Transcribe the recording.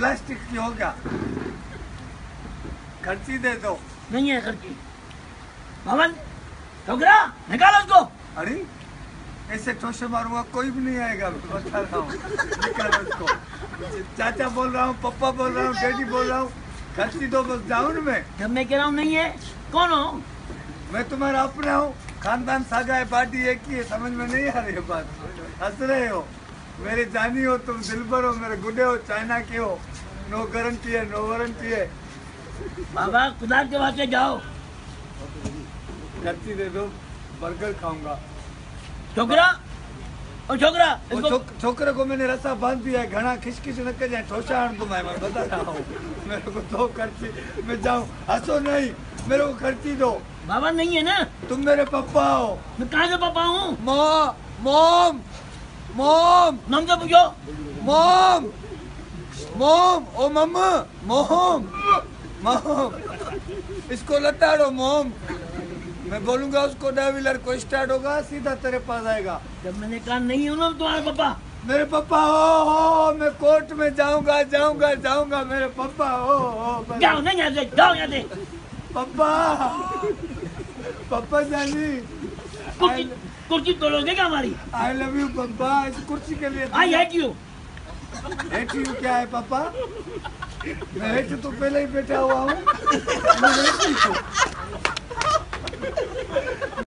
Plastic की हो क्या? खर्ची दे दो। नहीं है खर्ची। भवन छोकरा निकालो उसको। अरे ऐसे ठोसे मारूंगा कोई भी नहीं आएगा, मैं बता रहा हूँ। निकालो उसको। चाचा बोल रहा हूँ, पप्पा बोल रहा हूँ, डैडी बोल रहा हूँ, खर्ची दो बस जाऊँ ना मैं। जब मैं कह रहा हूँ नहीं है, कौन हो? मैं तुम्हारा अपना हूँ, खानदान साझा है, पार्टी एक ही है। समझ में नहीं आ रही है बात? हंस रहे हो? मेरे जानी हो तुम, दिलबर हो, मेरे गुड्डे हो, चाइना के हो। नो गारंटी है, नो वारंटी है। बाबा खुदा के वास्ते जाओ। खर्ची दे दो, बर्गर खाऊंगा। छोकरा ओ छोकरा इसको छोकरे को मैंने रस्सा बांध दिया है, घना खिसखिस न कर जाए, ठोसा आन तुम्हें मैं बता रहा हूँ। मेरे को दो खर्ची, मैं जाऊँ। हंसो नहीं, मेरे को खर्ची दो। बाबा नहीं है ना? तुम मेरे पापा हो। मैं कहाँ से पापा हूँ? मॉम मॉम नाम से पूछो। मॉम मॉम ओ मम्मा मॉम मॉम इसको लताड़ो मॉम। मैं बोलूंगा उसको डा व्हीलर को स्टार्ट होगा, सीधा तेरे पास आएगा। जब मैंने कहा नहीं हूँ ना तुम्हारे पापा। मेरे पापा हो, मैं कोर्ट में जाऊंगा जाऊंगा जाऊंगा। मेरे पापा हो। जाओ नहीं यहाँ से, जाओ यहाँ से। पापा पापा जानी कुर्सी तोड़ोगे क्या हमारी? आई लव यू पापा। इस कुर्सी के लिए I hate you. Hate you क्या है पापा? मैं हेट तो पहले ही बैठा हुआ हूँ।